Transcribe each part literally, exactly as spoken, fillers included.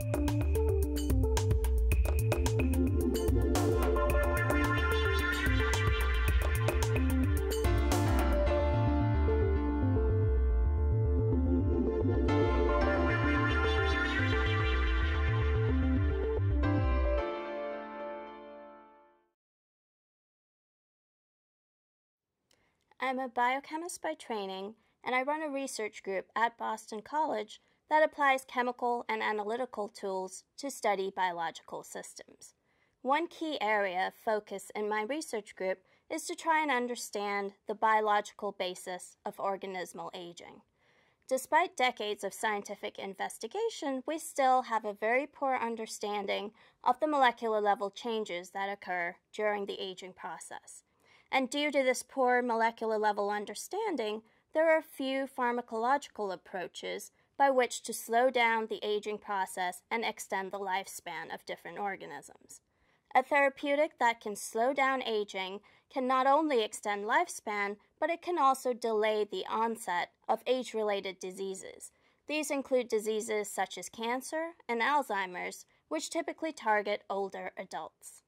I'm a biochemist by training, and I run a research group at Boston College that applies chemical and analytical tools to study biological systems. One key area of focus in my research group is to try and understand the biological basis of organismal aging. Despite decades of scientific investigation, we still have a very poor understanding of the molecular level changes that occur during the aging process. And due to this poor molecular level understanding, there are few pharmacological approaches by which to slow down the aging process and extend the lifespan of different organisms. A therapeutic that can slow down aging can not only extend lifespan, but it can also delay the onset of age-related diseases. These include diseases such as cancer and Alzheimer's, which typically target older adults.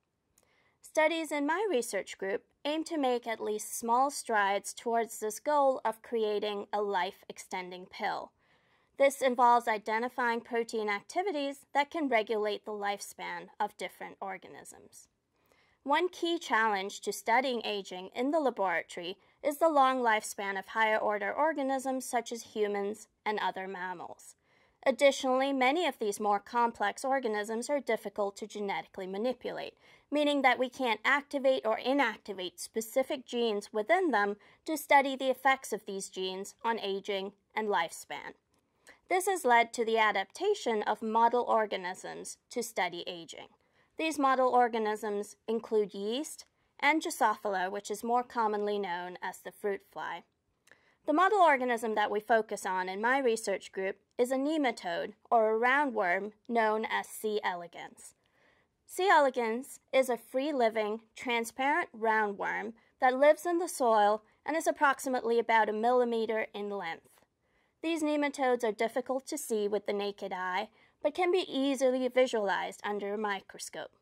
Studies in my research group aim to make at least small strides towards this goal of creating a life-extending pill. This involves identifying protein activities that can regulate the lifespan of different organisms. One key challenge to studying aging in the laboratory is the long lifespan of higher-order organisms such as humans and other mammals. Additionally, many of these more complex organisms are difficult to genetically manipulate, meaning that we can't activate or inactivate specific genes within them to study the effects of these genes on aging and lifespan. This has led to the adaptation of model organisms to study aging. These model organisms include yeast and Drosophila, which is more commonly known as the fruit fly. The model organism that we focus on in my research group is a nematode, or a roundworm, known as C. elegans. C. elegans is a free-living, transparent roundworm that lives in the soil and is approximately about a millimeter in length. These nematodes are difficult to see with the naked eye, but can be easily visualized under a microscope.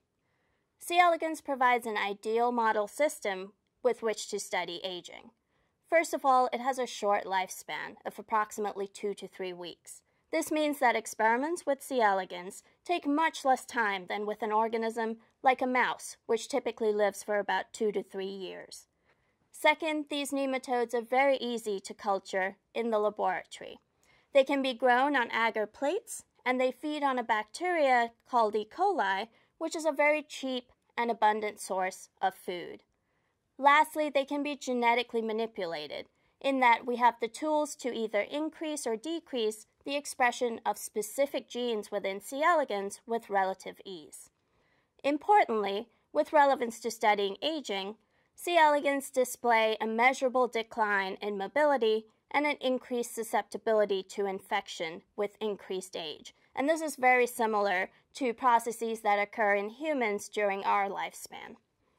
C. elegans provides an ideal model system with which to study aging. First of all, it has a short lifespan of approximately two to three weeks. This means that experiments with C. elegans take much less time than with an organism like a mouse, which typically lives for about two to three years. Second, these nematodes are very easy to culture in the laboratory. They can be grown on agar plates, and they feed on a bacteria called E. coli, which is a very cheap and abundant source of food. Lastly, they can be genetically manipulated, in that we have the tools to either increase or decrease the expression of specific genes within C. elegans with relative ease. Importantly, with relevance to studying aging, C. elegans display a measurable decline in mobility and an increased susceptibility to infection with increased age. And this is very similar to processes that occur in humans during our lifespan.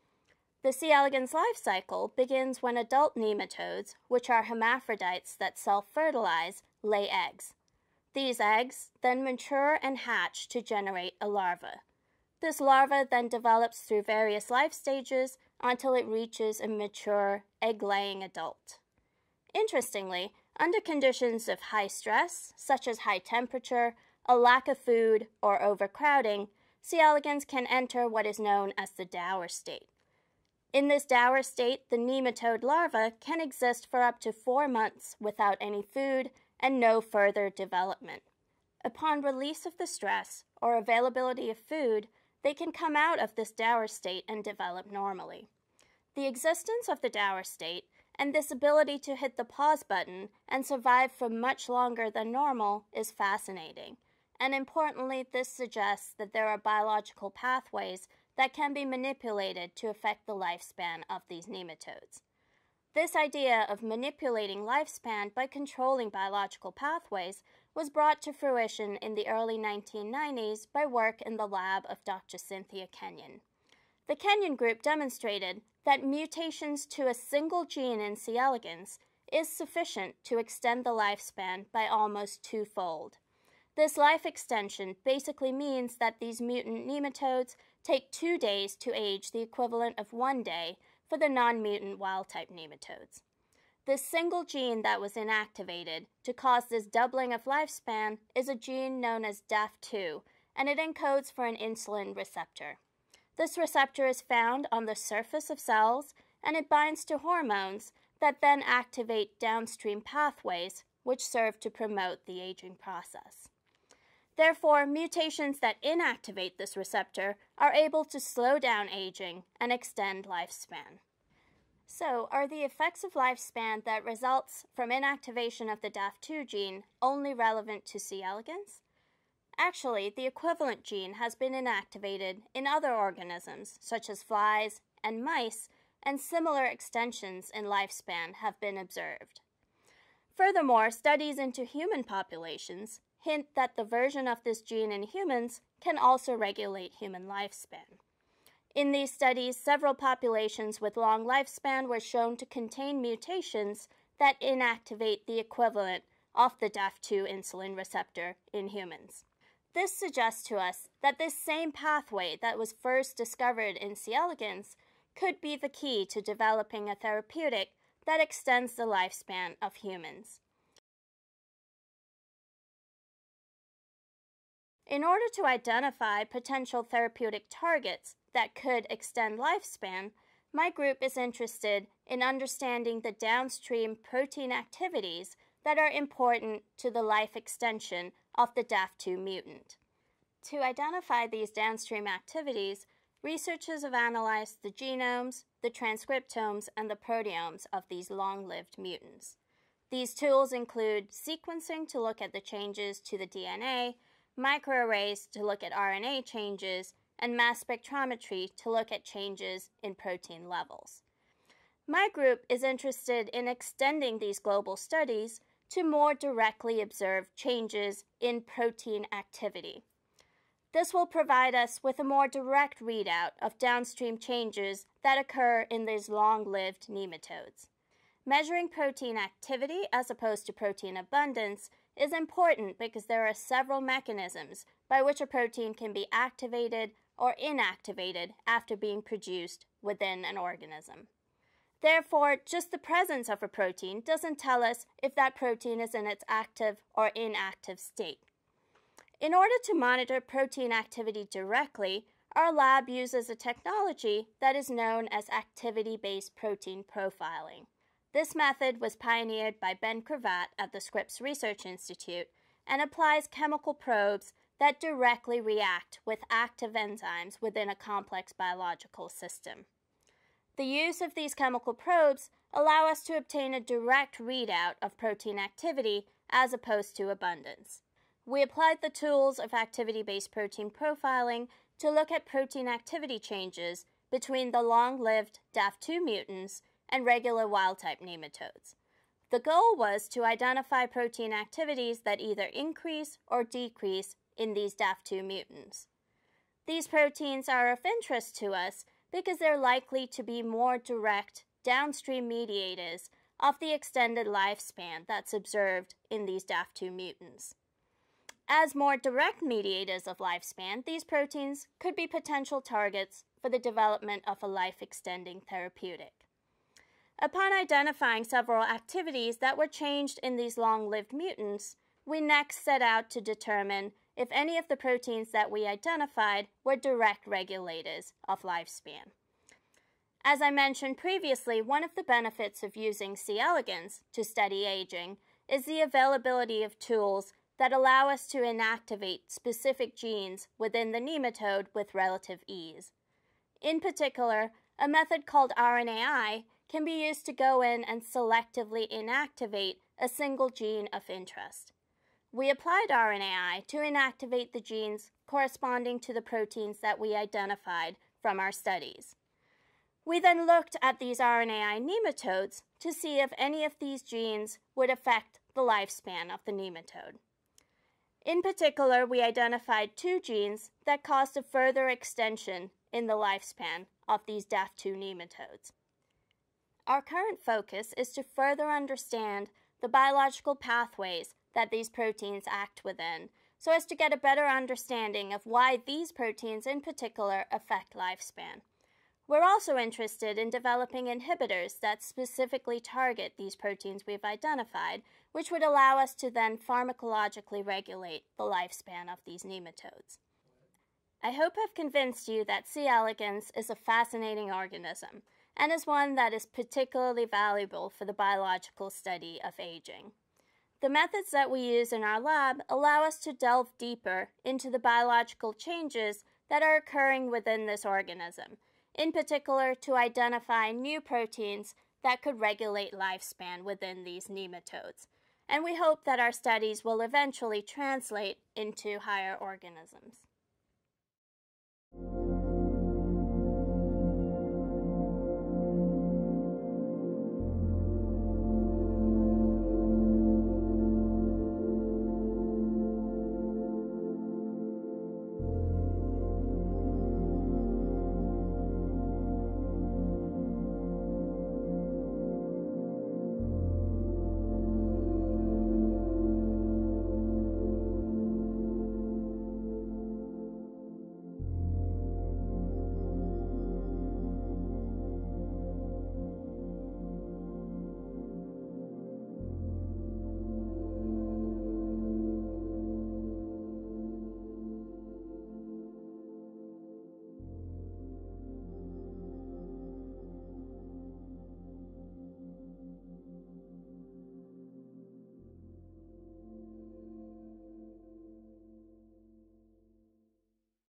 The C. elegans life cycle begins when adult nematodes, which are hermaphrodites that self-fertilize, lay eggs. These eggs then mature and hatch to generate a larva. This larva then develops through various life stages until it reaches a mature, egg-laying adult. Interestingly, under conditions of high stress, such as high temperature, a lack of food, or overcrowding, C. elegans can enter what is known as the dour state. In this dour state, the nematode larva can exist for up to four months without any food and no further development. Upon release of the stress or availability of food, they can come out of this dour state and develop normally. The existence of the dour state and this ability to hit the pause button and survive for much longer than normal is fascinating. And importantly, this suggests that there are biological pathways that can be manipulated to affect the lifespan of these nematodes. This idea of manipulating lifespan by controlling biological pathways was brought to fruition in the early nineteen nineties by work in the lab of Doctor Cynthia Kenyon. The Kenyon group demonstrated that mutations to a single gene in C. elegans is sufficient to extend the lifespan by almost twofold. This life extension basically means that these mutant nematodes take two days to age, the equivalent of one day for the non-mutant wild-type nematodes. This single gene that was inactivated to cause this doubling of lifespan is a gene known as D A F two, and it encodes for an insulin receptor. This receptor is found on the surface of cells, and it binds to hormones that then activate downstream pathways which serve to promote the aging process. Therefore, mutations that inactivate this receptor are able to slow down aging and extend lifespan. So, are the effects of lifespan that results from inactivation of the D A F two gene only relevant to C. elegans? Actually, the equivalent gene has been inactivated in other organisms, such as flies and mice, and similar extensions in lifespan have been observed. Furthermore, studies into human populations hint that the version of this gene in humans can also regulate human lifespan. In these studies, several populations with long lifespan were shown to contain mutations that inactivate the equivalent of the D A F two insulin receptor in humans. This suggests to us that this same pathway that was first discovered in C. elegans could be the key to developing a therapeutic that extends the lifespan of humans. In order to identify potential therapeutic targets that could extend lifespan, my group is interested in understanding the downstream protein activities that are important to the life extension of the D A F two mutant. To identify these downstream activities, researchers have analyzed the genomes, the transcriptomes, and the proteomes of these long-lived mutants. These tools include sequencing to look at the changes to the D N A, microarrays to look at R N A changes, and mass spectrometry to look at changes in protein levels. My group is interested in extending these global studies to more directly observe changes in protein activity. This will provide us with a more direct readout of downstream changes that occur in these long-lived nematodes. Measuring protein activity as opposed to protein abundance is important because there are several mechanisms by which a protein can be activated or inactivated after being produced within an organism. Therefore, just the presence of a protein doesn't tell us if that protein is in its active or inactive state. In order to monitor protein activity directly, our lab uses a technology that is known as activity-based protein profiling. This method was pioneered by Ben Cravatt at the Scripps Research Institute and applies chemical probes that directly react with active enzymes within a complex biological system. The use of these chemical probes allow us to obtain a direct readout of protein activity as opposed to abundance. We applied the tools of activity-based protein profiling to look at protein activity changes between the long-lived D A F two mutants and regular wild-type nematodes. The goal was to identify protein activities that either increase or decrease in these D A F two mutants. These proteins are of interest to us because they're likely to be more direct downstream mediators of the extended lifespan that's observed in these D A F two mutants. As more direct mediators of lifespan, these proteins could be potential targets for the development of a life-extending therapeutic. Upon identifying several activities that were changed in these long-lived mutants, we next set out to determine if any of the proteins that we identified were direct regulators of lifespan. As I mentioned previously, one of the benefits of using C. elegans to study aging is the availability of tools that allow us to inactivate specific genes within the nematode with relative ease. In particular, a method called R N A I can be used to go in and selectively inactivate a single gene of interest. We applied R N A I to inactivate the genes corresponding to the proteins that we identified from our studies. We then looked at these R N A I nematodes to see if any of these genes would affect the lifespan of the nematode. In particular, we identified two genes that caused a further extension in the lifespan of these D A F two nematodes. Our current focus is to further understand the biological pathways that these proteins act within so as to get a better understanding of why these proteins in particular affect lifespan. We're also interested in developing inhibitors that specifically target these proteins we've identified, which would allow us to then pharmacologically regulate the lifespan of these nematodes. I hope I've convinced you that C. elegans is a fascinating organism, and is one that is particularly valuable for the biological study of aging. The methods that we use in our lab allow us to delve deeper into the biological changes that are occurring within this organism, in particular to identify new proteins that could regulate lifespan within these nematodes. And we hope that our studies will eventually translate into higher organisms.